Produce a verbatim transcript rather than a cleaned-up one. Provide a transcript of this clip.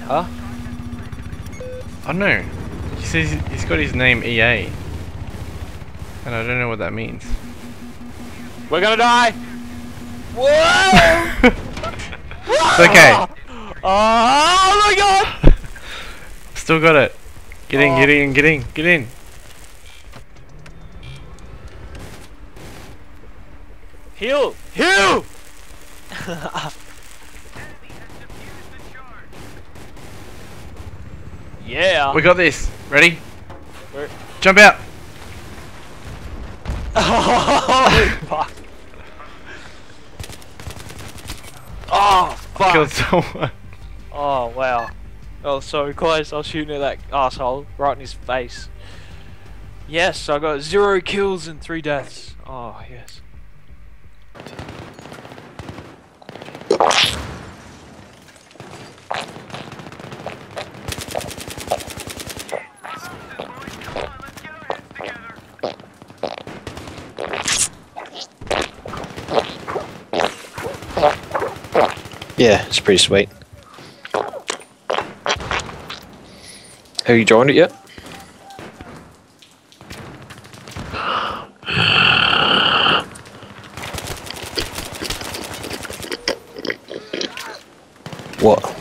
Huh? I don't know. He says he's got his name E A. And I don't know what that means. We're gonna die! Whoa! It's okay. Oh my god! Still got it. Get in, Oh. get in, get in, get in. Heal! Heal! Yeah. We got this. Ready? Where? Jump out. Oh fuck! Oh fuck! Killed someone. Oh wow! I was so close. I was shooting at that asshole right in his face. Yes, I got zero kills and three deaths. Oh yes. Yeah, it's pretty sweet. Have you joined it yet? What?